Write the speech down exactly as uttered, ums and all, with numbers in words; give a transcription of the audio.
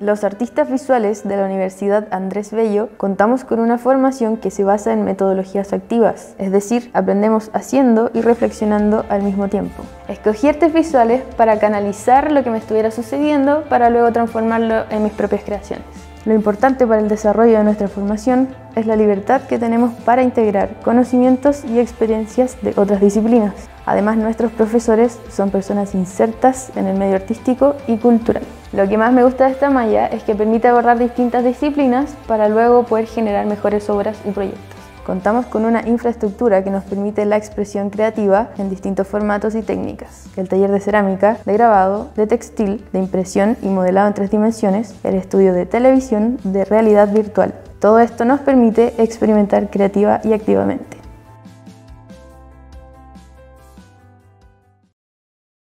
Los artistas visuales de la Universidad Andrés Bello contamos con una formación que se basa en metodologías activas, es decir, aprendemos haciendo y reflexionando al mismo tiempo. Escogí artes visuales para canalizar lo que me estuviera sucediendo para luego transformarlo en mis propias creaciones. Lo importante para el desarrollo de nuestra formación es la libertad que tenemos para integrar conocimientos y experiencias de otras disciplinas. Además, nuestros profesores son personas insertas en el medio artístico y cultural. Lo que más me gusta de esta malla es que permite abordar distintas disciplinas para luego poder generar mejores obras y proyectos. Contamos con una infraestructura que nos permite la expresión creativa en distintos formatos y técnicas. El taller de cerámica, de grabado, de textil, de impresión y modelado en tres dimensiones, el estudio de televisión, de realidad virtual. Todo esto nos permite experimentar creativa y activamente.